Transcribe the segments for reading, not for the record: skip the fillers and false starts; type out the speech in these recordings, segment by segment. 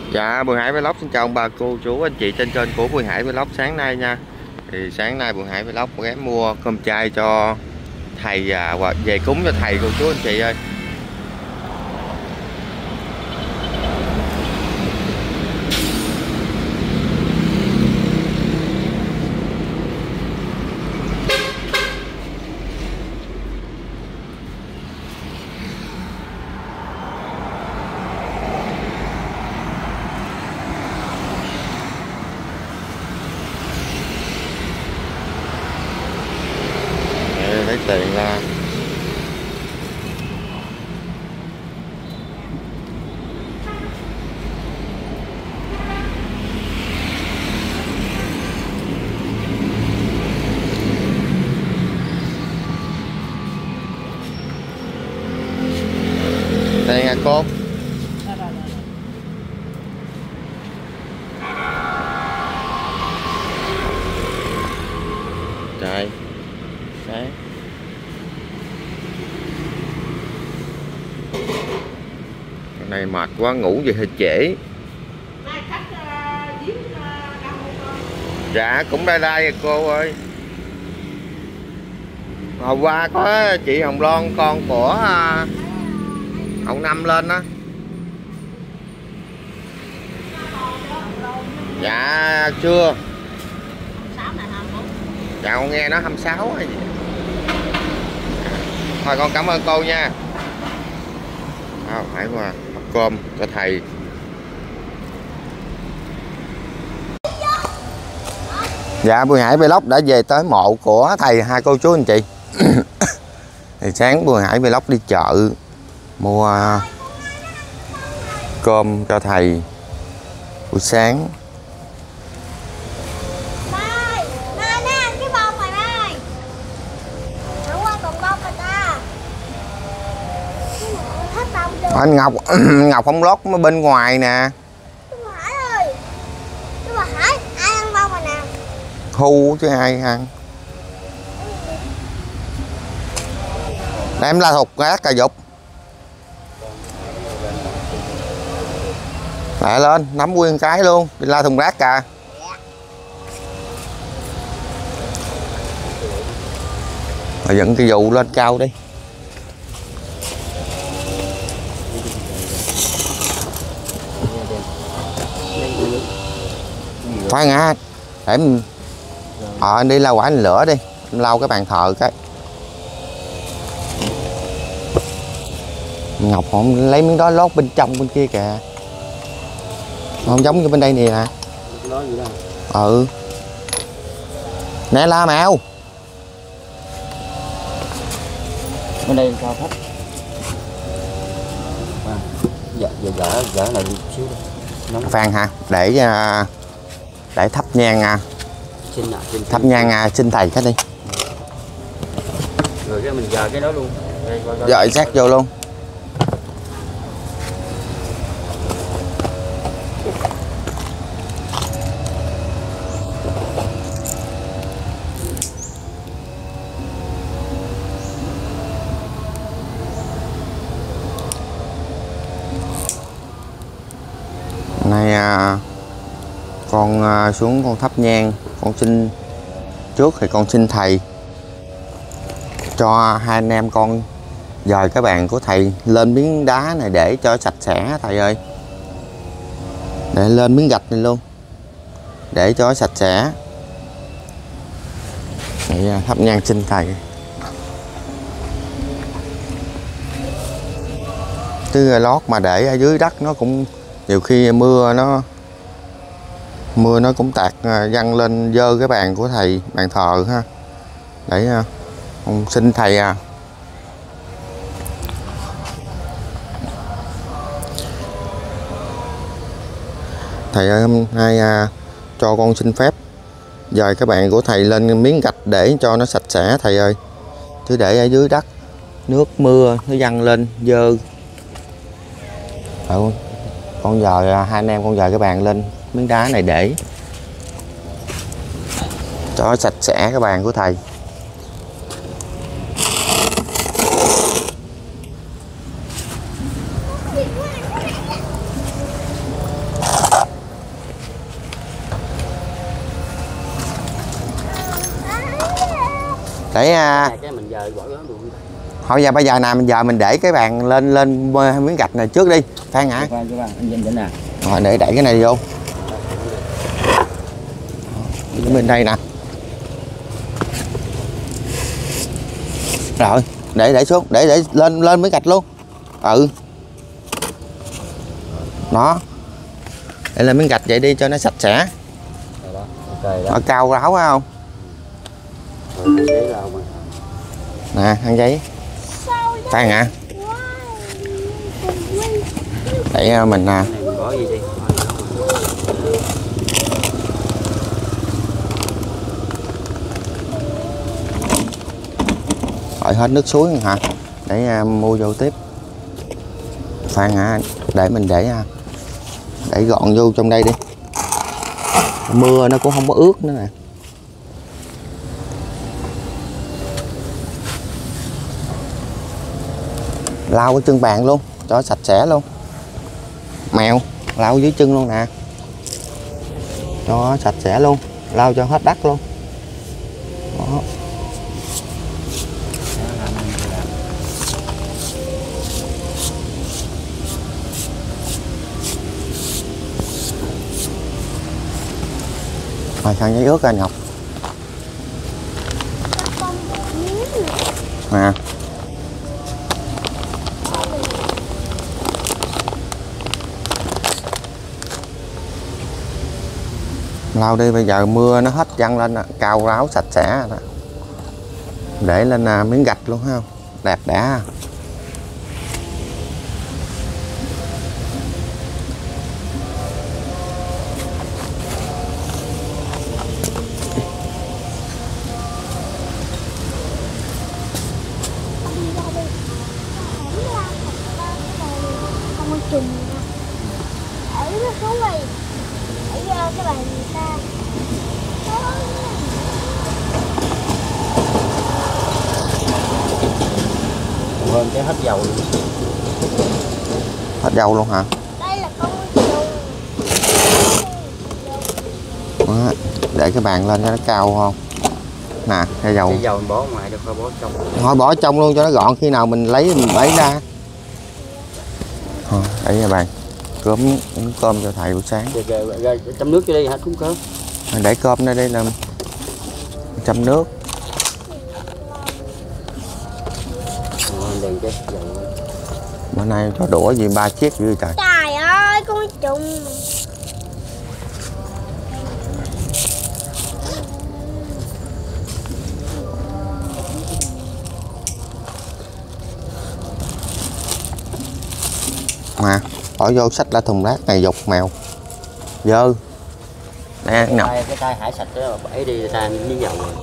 Dạ, Bùi Hải Vlog xin chào ông bà cô chú anh chị trên kênh của Bùi Hải Vlog sáng nay nha. Thì sáng nay Bùi Hải Vlog ghé mua cơm chay cho thầy và về cúng cho thầy cô chú anh chị ơi. Lấy tiền ra. Đây nha cô. Trời. Đấy. Hôm nay mệt quá, ngủ về hơi trễ. Dạ cũng đây đây cô ơi. Hôm qua có chị Hồng Loan con của ông Năm lên đó. Dạ chưa. Dạ con nghe nó 26 hay gì. Thôi con cảm ơn cô nha. Phải qua hộp cơm cho thầy. Dạ Bùi Hải Vlog đã về tới mộ của thầy hai cô chú anh chị. Thì sáng Bùi Hải Vlog đi chợ mua cơm cho thầy buổi sáng. Anh Ngọc Ngọc không lót bên ngoài nè. Thu chứ ai ăn. Để em la thục gác cà dục. Lại lên nắm nguyên cái luôn đi la thùng rác kà. Rồi dẫn cái dù lên cao đi. Khoan ngã để em anh đi lau quả anh lửa đi, em lau cái bàn thờ cái. Ngọc không lấy miếng đó lót bên trong bên kia kìa, không giống như bên đây nè. Ừ nè la mèo bên đây cao thấp. Dạ dạ này xíu Phan hả, để thắp nhang thắp nhang xin thầy cái đi, rồi cái mình giờ cái đó luôn, dời sát vô luôn. Nay con xuống con thắp nhang, con xin trước thì con xin thầy cho hai anh em con dời cái bàn của thầy lên miếng đá này để cho sạch sẽ thầy ơi, để lên miếng gạch này luôn để cho sạch sẽ. Vậy thắp nhang xin thầy. Chứ lót mà để ở dưới đất nó cũng nhiều khi mưa nó cũng tạt văng lên dơ cái bàn của thầy, bàn thờ ha, để con xin thầy thầy ơi hôm nay cho con xin phép dời cái bàn của thầy lên miếng gạch để cho nó sạch sẽ thầy ơi, chứ để ở dưới đất nước mưa nó văng lên dơ. Con giờ hai anh em con dời cái bàn lên miếng đá này để cho sạch sẽ cái bàn của thầy. Để cái mình giờ bỏ đó luôn. thôi giờ bây giờ nè, mình để cái bàn lên miếng gạch này trước đi Phan hả? Anh nhìn nè. Rồi để đẩy cái này vô bên đây nè. Rồi để xuống, để lên miếng gạch luôn. Ừ đó, để lên miếng gạch vậy đi cho nó sạch sẽ. Đó. Okay, đó. Ở cao ráo phải không? Rồi, giấy lau mà. Nè ăn giấy Phan hả? Để mình Này mình bỏ gì đi. hỏi hết nước suối hả? Để mua vô tiếp. Phan hả? Để mình để gọn vô trong đây đi. Mưa nó cũng không có ướt nữa nè. Lau cái chân bàn luôn cho sạch sẽ luôn. Mèo lau dưới chân luôn nè, cho sạch sẽ luôn, lau cho hết đất luôn. Đó. Rồi khăn giấy ướt anh Ngọc nè. Lau đi, bây giờ mưa nó hết văng lên cao ráo sạch sẽ đó. Để lên miếng gạch luôn ha, đẹp đã. Cái bàn người ta Hơn cái hết dầu luôn. Hết dầu luôn hả? đây là con trùng. Đó. Để cái bàn lên cho nó cao không nè, cái dầu. Cái dầu mình bỏ ngoài được, khỏi bỏ trong. Thôi bỏ trong luôn cho nó gọn, khi nào mình lấy mình bấy ra. Để ra bàn cơm cho thầy buổi sáng. Ra chấm nước cho đi hả, cúng cơm. Để cơm đây là châm nước. Đèn cái dầu. Bữa nay cho đũa gì 3 chiếc dữ trời. Trời ơi con trùng. Mà bỏ vô xách ra thùng rác này dục mèo dơ nè. Cái tay hải sạch đó bẫy đi ta miếng dầu rồi.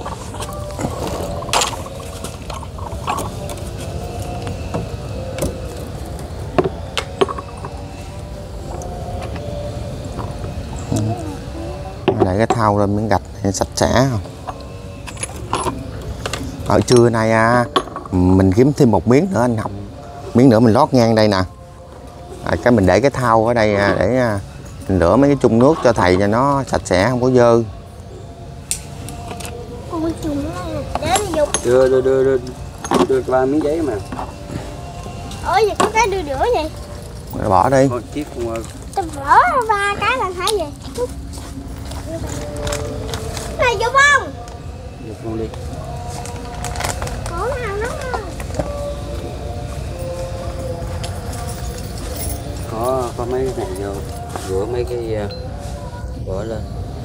Lại cái thau lên miếng gạch này sạch sẽ không? Ở trưa nay mình kiếm thêm một miếng nữa anh Học, miếng nữa mình lót ngang đây nè. Cái mình để cái thau ở đây để mình rửa mấy cái chung nước cho thầy cho nó sạch sẽ không có dơ. Con trùng để mình dục. Đưa 3 miếng giấy mà. Ôi giờ có cái đưa rửa vậy. Rồi bỏ đi. Một chiếc Tao vỡ 3 cái là thấy vậy. Này dục không? Dục luôn đi. Có nào nó không? Có mấy cái này vô rửa mấy cái bỏ lên.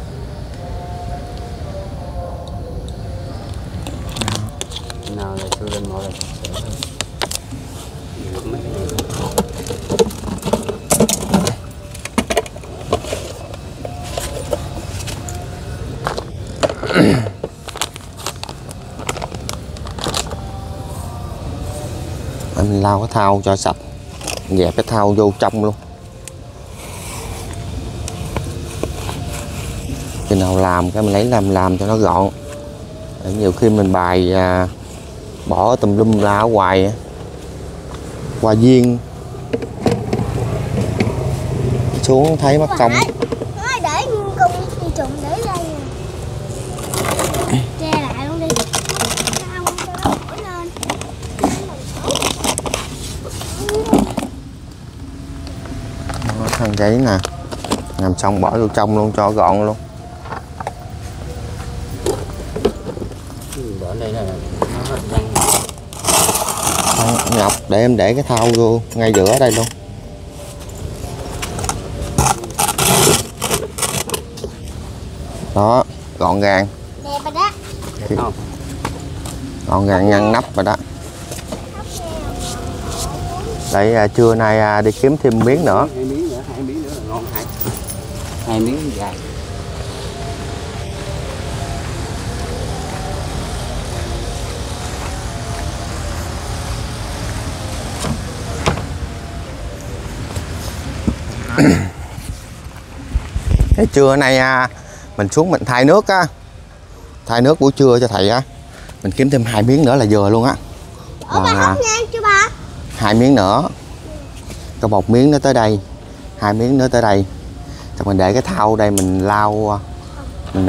Nào là chưa lên mọi là rửa mấy cái này. Mình lau cái thau cho sạch, dẹp cái thau vô trong luôn. Khi nào làm cái mình lấy làm cho nó gọn. Để nhiều khi mình bài bỏ tùm lum ra ở ngoài, hoa viên xuống thấy mất công. Nói để con trùng để đây nè. Che lại luôn đi. khăn giấy nè, làm xong bỏ vô trong luôn cho gọn luôn. Bỏ đây là nó hết văng. Ngọc để em để cái thau vô ngay giữa đây luôn. Đó, gọn gàng. Đẹp rồi đó. Đẹp không? Gọn gàng ngăn nắp rồi đó. Đấy, trưa nay đi kiếm thêm miếng nữa. Hai miếng nữa là ngon. Hai miếng dài. Cái trưa nay mình xuống mình thay nước á, thay nước buổi trưa cho thầy á, mình kiếm thêm 2 miếng nữa là vừa luôn á. Ủa bà không nha chưa bà? 2 miếng nữa, có 1 miếng nữa tới đây, 2 miếng nữa tới đây, xong mình để cái thau đây mình lau, mình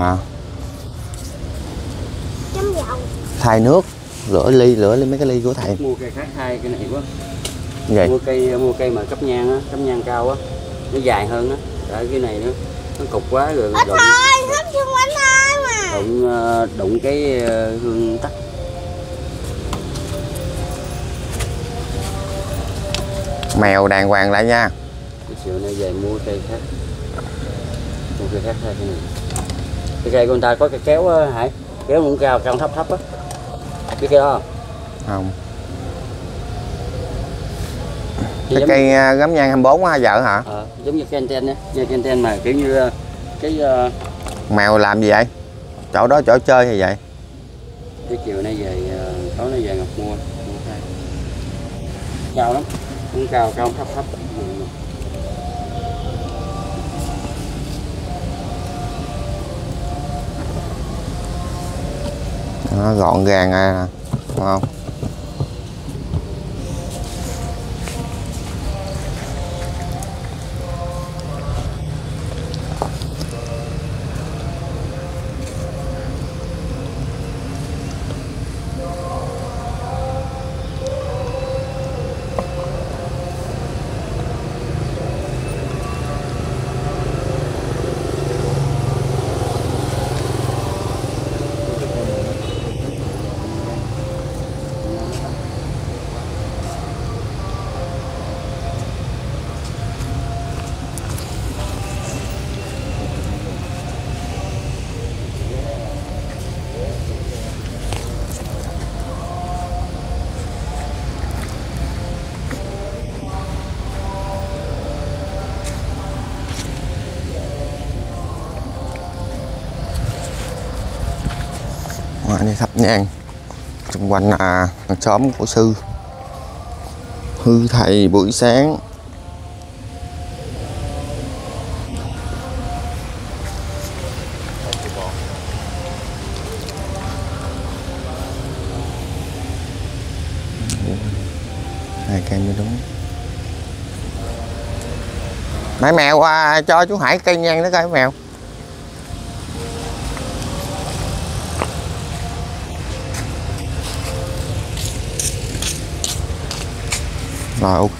Chấm dầu. thay nước, rửa ly mấy cái ly của thầy. Mua cây khác hai cái này quá. Vậy Mua cây mà cấp nhang cao á, nó dài hơn á. Tại cái này nó cục quá rồi. Ít thôi, hết xung quanh thôi mà. Đụng cái hương tắt. mèo đàng hoàng lại nha. Cái chiều nay về mua cây khác. Mua cây khác hai cái này. Cái cây của người ta có cái kéo á Hải, kéo cũng cao thấp á. Biết cái đó Không. cái Cái cây gấm nhang 24 á vợ hả? giống như cái anten á, như cái anten mà kiểu như cái Mèo làm gì vậy? Chỗ đó chỗ chơi hay vậy? cái chiều nay về tối nay về Ngọc mua thay. Cao lắm, cũng cao thấp. Đó, gọn gàng à, đúng không? Đi thắp nhang xung quanh xóm của sư hư thầy buổi sáng. Hai cây mới đúng. Mấy mèo cho chú Hải cây nhang nữa coi mèo. Rồi ok.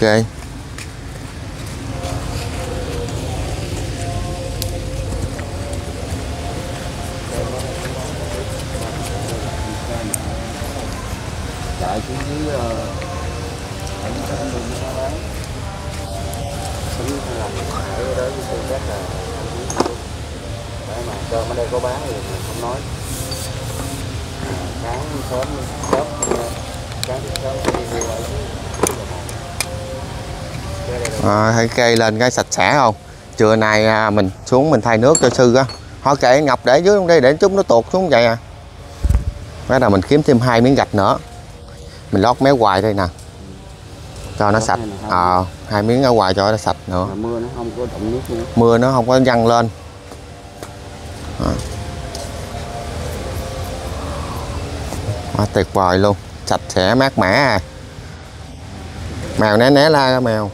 Chạy xuống dưới ở đó với sự rất là để mà cơm ở đây có bán thì mình không nói. Sáng sớm đi vô Thấy cây lên cái sạch sẽ không? Trưa nay mình xuống mình thay nước cho sư á. Hỏi kệ Ngọc để dưới đây để chút nó tuột xuống vậy à. Bắt đầu mình kiếm thêm 2 miếng gạch nữa. Mình lót méo hoài đây nè. Cho nó sạch. 2 miếng ở ngoài cho nó sạch nữa. Mưa nó không có động nước nữa. Mưa nó không có văng lên. Tuyệt vời luôn. Sạch sẽ mát mẻ à. Mèo né la mèo.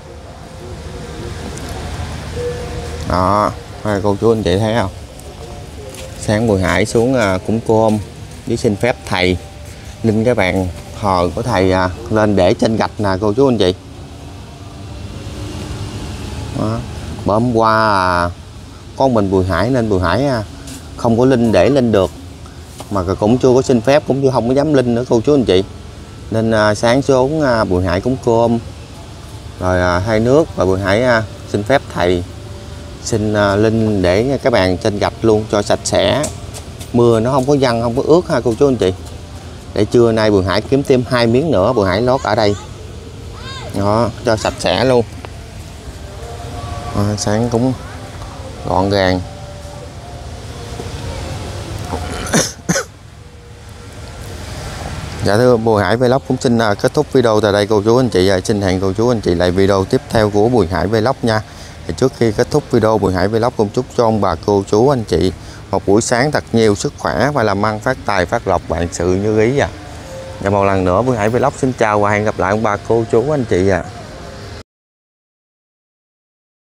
Đó, cô chú anh chị thấy không? Sáng Bùi Hải xuống cúng cơm với xin phép thầy linh cái bàn thờ của thầy lên để trên gạch nè cô chú anh chị. Đó. Bữa hôm qua con mình Bùi Hải nên Bùi Hải không có linh để lên được, mà cũng chưa có xin phép, cũng chưa không có dám linh nữa cô chú anh chị. Nên sáng xuống Bùi Hải cúng cơm rồi thay nước, và Bùi Hải xin phép thầy xin linh để cái bàn trên gạch luôn cho sạch sẽ, mưa nó không có văng không có ướt ha cô chú anh chị. Để trưa nay Bùi Hải kiếm thêm 2 miếng nữa, Bùi Hải lót ở đây đó cho sạch sẽ luôn. Sáng cũng gọn gàng. Dạ thưa Bùi Hải Vlog cũng xin kết thúc video tại đây cô chú anh chị. Xin hẹn cô chú anh chị lại video tiếp theo của Bùi Hải Vlog nha. Thì trước khi kết thúc video, Bùi Hải Vlog cũng chúc cho ông bà cô chú anh chị một buổi sáng thật nhiều sức khỏe và làm ăn phát tài phát lộc, vạn sự như ý. Và một lần nữa Bùi Hải Vlog xin chào và hẹn gặp lại ông bà cô chú anh chị.